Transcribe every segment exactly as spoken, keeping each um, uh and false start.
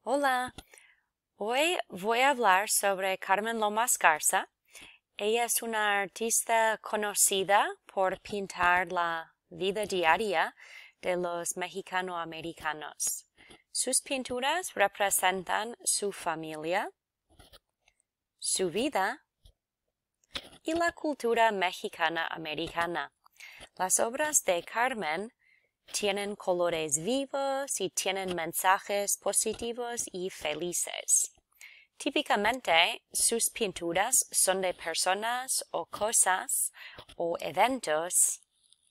Hola, hoy voy a hablar sobre Carmen Lomas Garza. Ella es una artista conocida por pintar la vida diaria de los mexicanoamericanos. Sus pinturas representan su familia, su vida y la cultura mexicana-americana. Las obras de Carmen tienen colores vivos y tienen mensajes positivos y felices. Típicamente, sus pinturas son de personas o cosas o eventos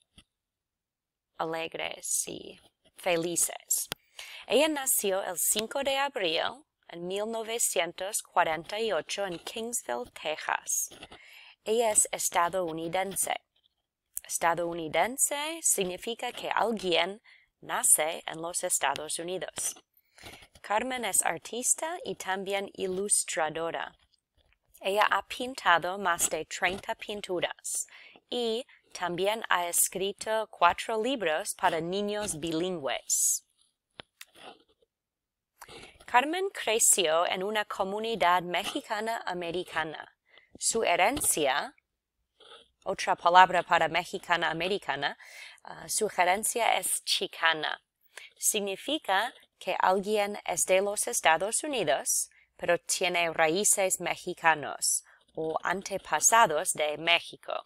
alegres y felices. Ella nació el cinco de abril en mil novecientos cuarenta y ocho en Kingsville, Texas. Ella es estadounidense. Estadounidense significa que alguien nace en los Estados Unidos. Carmen es artista y también ilustradora. Ella ha pintado más de treinta pinturas y también ha escrito cuatro libros para niños bilingües. Carmen creció en una comunidad mexicana-americana. Su herencia, otra palabra para mexicana-americana, uh, su herencia es chicana. Significa que alguien es de los Estados Unidos, pero tiene raíces mexicanos o antepasados de México.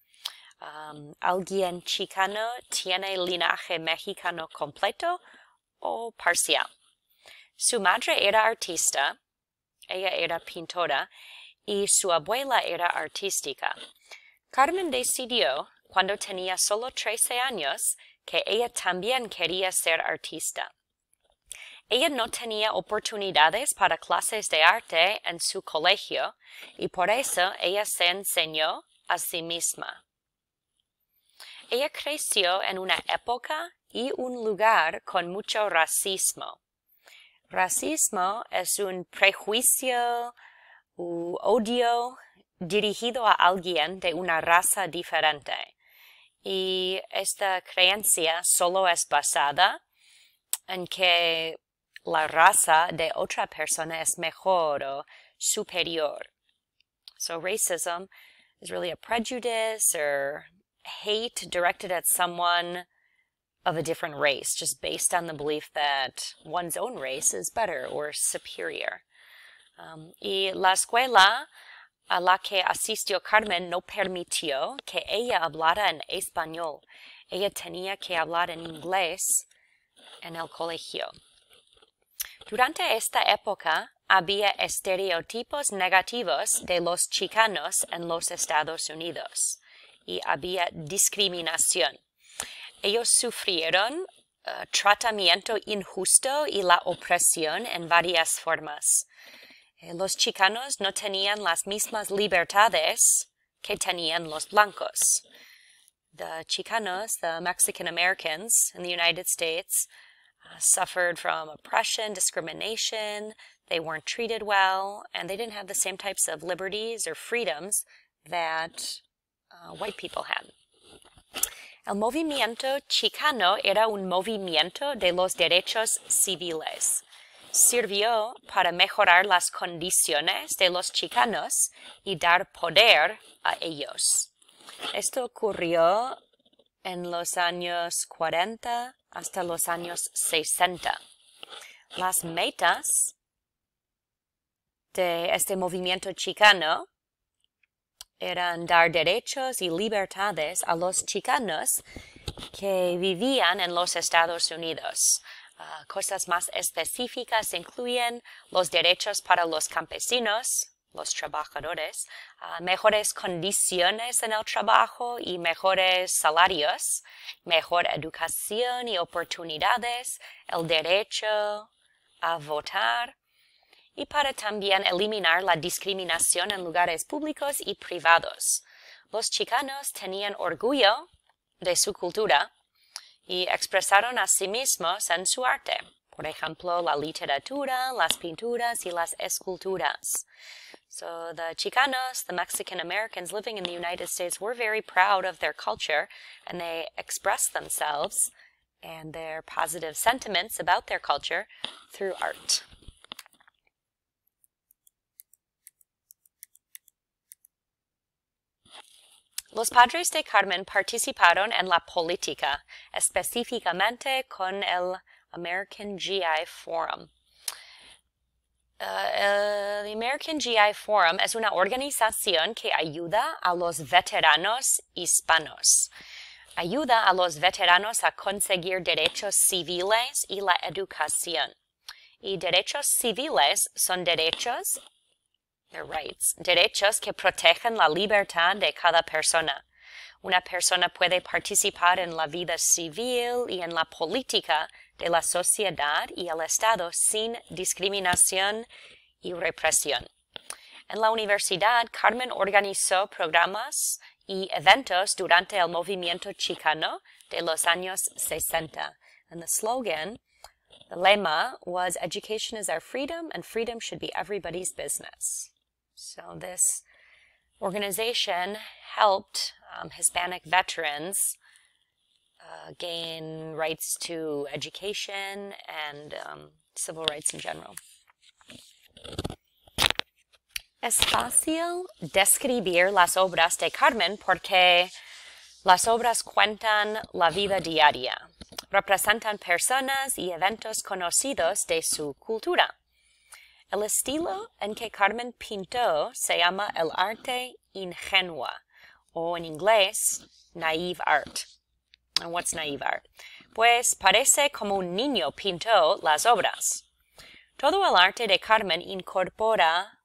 Um, alguien chicano tiene linaje mexicano completo o parcial. Su madre era artista, ella era pintora, y su abuela era artística. Carmen decidió, cuando tenía solo trece años, que ella también quería ser artista. Ella no tenía oportunidades para clases de arte en su colegio y por eso ella se enseñó a sí misma. Ella creció en una época y un lugar con mucho racismo. Racismo es un prejuicio u odio dirigido a alguien de una raza diferente. Y esta creencia solo es basada en que la raza de otra persona es mejor o superior. So racism is really a prejudice or hate directed at someone of a different race, just based on the belief that one's own race is better or superior. Um, y la escuela a la que asistió Carmen no permitió que ella hablara en español. Ella tenía que hablar en inglés en el colegio. Durante esta época había estereotipos negativos de los chicanos en los Estados Unidos y había discriminación. Ellos sufrieron uh, tratamiento injusto y la opresión en varias formas. Los chicanos no tenían las mismas libertades que tenían los blancos. The Chicanos, the Mexican Americans in the United States, uh, suffered from oppression, discrimination. They weren't treated well, and they didn't have the same types of liberties or freedoms that uh, white people had. El movimiento chicano era un movimiento de los derechos civiles. Sirvió para mejorar las condiciones de los chicanos y dar poder a ellos. Esto ocurrió en los años cuarenta hasta los años sesenta. Las metas de este movimiento chicano eran dar derechos y libertades a los chicanos que vivían en los Estados Unidos. Uh, cosas más específicas incluyen los derechos para los campesinos, los trabajadores, uh, mejores condiciones en el trabajo y mejores salarios, mejor educación y oportunidades, el derecho a votar, y para también eliminar la discriminación en lugares públicos y privados. Los chicanos tenían orgullo de su cultura y expresaron a sí mismos en su arte. Por ejemplo, la literatura, las pinturas y las esculturas. So the Chicanos, the Mexican Americans living in the United States, were very proud of their culture, and they expressed themselves and their positive sentiments about their culture through art. Los padres de Carmen participaron en la política, específicamente con el American G I Forum. Uh, el American G I Forum es una organización que ayuda a los veteranos hispanos. Ayuda a los veteranos a conseguir derechos civiles y la educación. Y derechos civiles son derechos, they're rights, derechos que protegen la libertad de cada persona. Una persona puede participar en la vida civil y en la política de la sociedad y el Estado sin discriminación y represión. En la universidad, Carmen organizó programas y eventos durante el movimiento chicano de los años sesenta. And the slogan, the lema, was "Education is our freedom, and freedom should be everybody's business." So this organization helped um, Hispanic veterans uh, gain rights to education and um, civil rights in general. Es fácil describir las obras de Carmen porque las obras cuentan la vida diaria, representan personas y eventos conocidos de su cultura. El estilo en que Carmen pintó se llama el arte ingenua, o en inglés, naive art. And what's naive art? Pues parece como un niño pintó las obras. Todo el arte de Carmen incorpora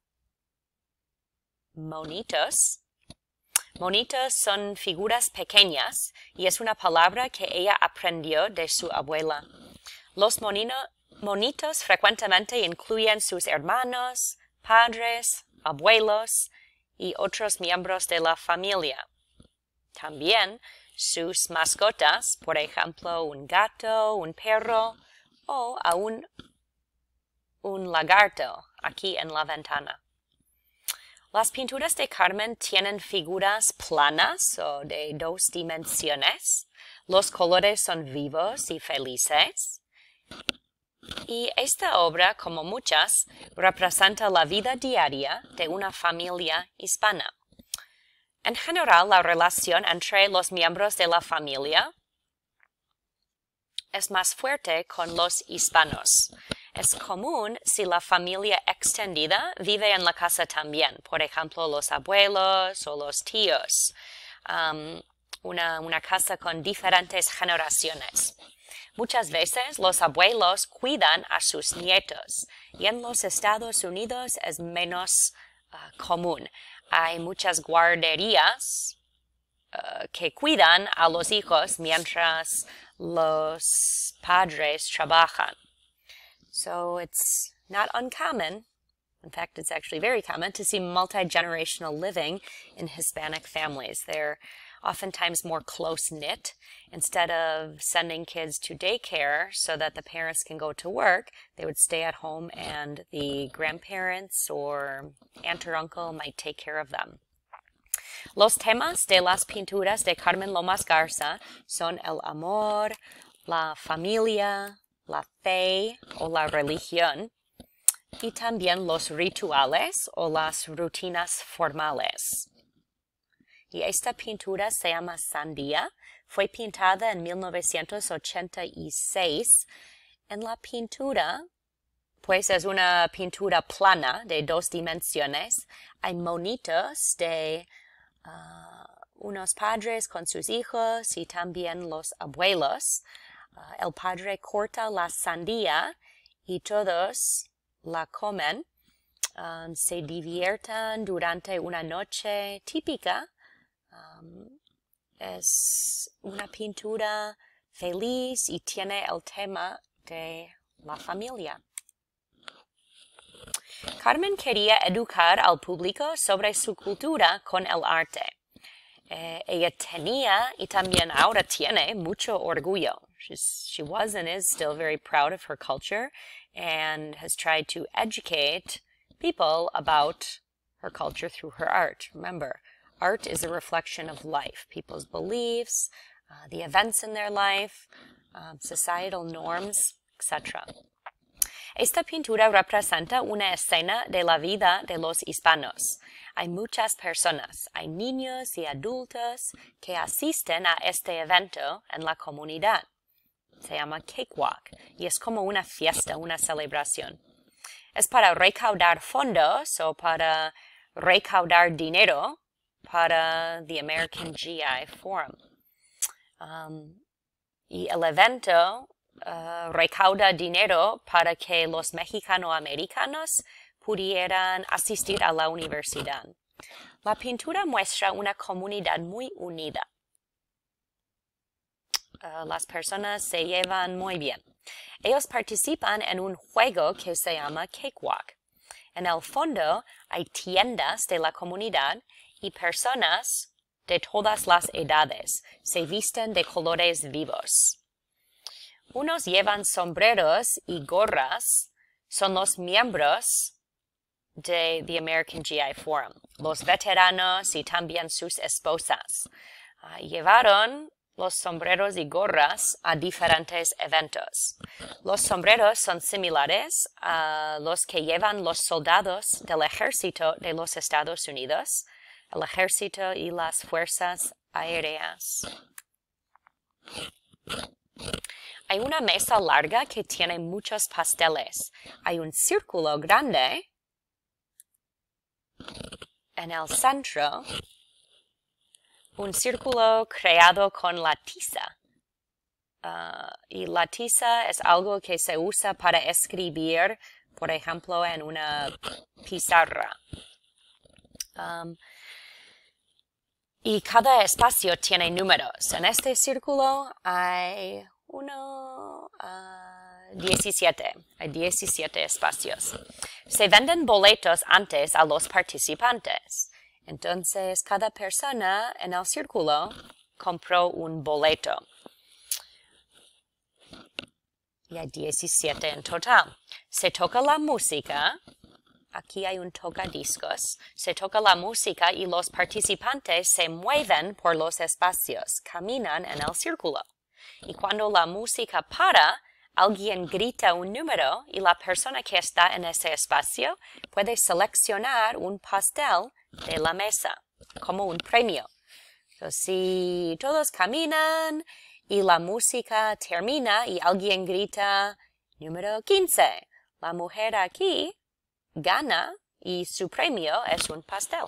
monitos. Monitos son figuras pequeñas y es una palabra que ella aprendió de su abuela. Los monino, monitos frecuentemente incluyen sus hermanos, padres, abuelos y otros miembros de la familia. También sus mascotas, por ejemplo, un gato, un perro o aún un lagarto aquí en la ventana. Las pinturas de Carmen tienen figuras planas o de dos dimensiones. Los colores son vivos y felices. Y esta obra, como muchas, representa la vida diaria de una familia hispana. En general, la relación entre los miembros de la familia es más fuerte con los hispanos. Es común si la familia extendida vive en la casa también, por ejemplo, los abuelos o los tíos, um, una, una casa con diferentes generaciones. Muchas veces los abuelos cuidan a sus nietos y en los Estados Unidos es menos uh, común. Hay muchas guarderías uh, que cuidan a los hijos mientras los padres trabajan. So it's not uncommon, in fact it's actually very common, to see multi-generational living in Hispanic families. They're oftentimes more close-knit. Instead of sending kids to daycare so that the parents can go to work, they would stay at home and the grandparents or aunt or uncle might take care of them. Los temas de las pinturas de Carmen Lomas Garza son el amor, la familia, la fe o la religión, y también los rituales o las rutinas formales. Y esta pintura se llama Sandía. Fue pintada en mil novecientos ochenta y seis. En la pintura, pues es una pintura plana de dos dimensiones. Hay monitos de uh, unos padres con sus hijos y también los abuelos. Uh, el padre corta la sandía y todos la comen. Um, se diviertan durante una noche típica. Um, es una pintura feliz y tiene el tema de la familia. Carmen quería educar al público sobre su cultura con el arte. Eh, ella tenía y también ahora tiene mucho orgullo. She's, she was and is still very proud of her culture and has tried to educate people about her culture through her art. Remember, art is a reflection of life, people's beliefs, uh, the events in their life, um, societal norms, et cetera. Esta pintura representa una escena de la vida de los hispanos. Hay muchas personas, hay niños y adultos que asisten a este evento en la comunidad. Se llama Cakewalk y es como una fiesta, una celebración. Es para recaudar fondos o para recaudar dinero para the American G I Forum. Um, y el evento uh, recauda dinero para que los mexicano-americanos pudieran asistir a la universidad. La pintura muestra una comunidad muy unida. Uh, las personas se llevan muy bien. Ellos participan en un juego que se llama Cakewalk. En el fondo hay tiendas de la comunidad y personas de todas las edades se visten de colores vivos. Unos llevan sombreros y gorras, son los miembros de the American G I Forum, los veteranos y también sus esposas. Uh, llevaron los sombreros y gorras a diferentes eventos. Los sombreros son similares a los que llevan los soldados del ejército de los Estados Unidos, el ejército y las fuerzas aéreas. Hay una mesa larga que tiene muchos pasteles. Hay un círculo grande en el centro, un círculo creado con la tiza. Uh, y la tiza es algo que se usa para escribir, por ejemplo, en una pizarra. Um, y cada espacio tiene números. En este círculo hay uno, uh, diecisiete. Hay diecisiete espacios. Se venden boletos antes a los participantes. Entonces, cada persona en el círculo compró un boleto. Y hay diecisiete en total. Se toca la música. Aquí hay un tocadiscos. Se toca la música y los participantes se mueven por los espacios, caminan en el círculo. Y cuando la música para, alguien grita un número y la persona que está en ese espacio puede seleccionar un pastel de la mesa como un premio. So, si todos caminan y la música termina y alguien grita número quince, la mujer aquí gana y su premio es un pastel.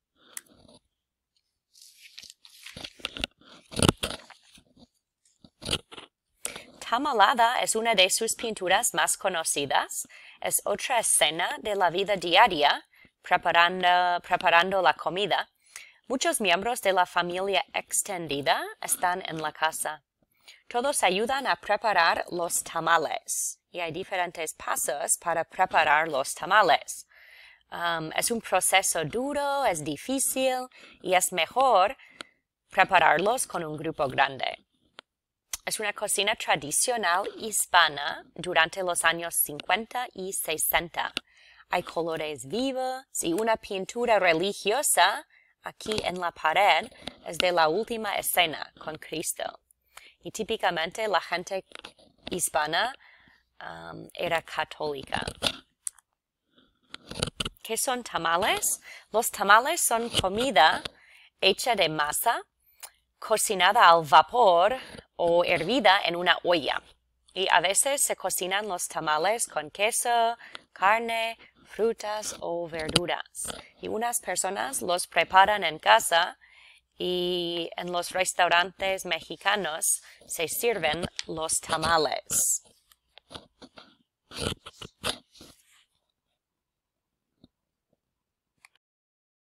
Tamalada es una de sus pinturas más conocidas. Es otra escena de la vida diaria, preparando, preparando la comida. Muchos miembros de la familia extendida están en la casa. Todos ayudan a preparar los tamales. Y hay diferentes pasos para preparar los tamales. Um, es un proceso duro, es difícil y es mejor prepararlos con un grupo grande. Es una cocina tradicional hispana durante los años cincuenta y sesenta. Hay colores vivos y una pintura religiosa aquí en la pared es de la última escena con Cristo. Y típicamente la gente hispana um, era católica. ¿Qué son tamales? Los tamales son comida hecha de masa, cocinada al vapor o hervida en una olla. Y a veces se cocinan los tamales con queso, carne, frutas o verduras. Y unas personas los preparan en casa y en los restaurantes mexicanos se sirven los tamales.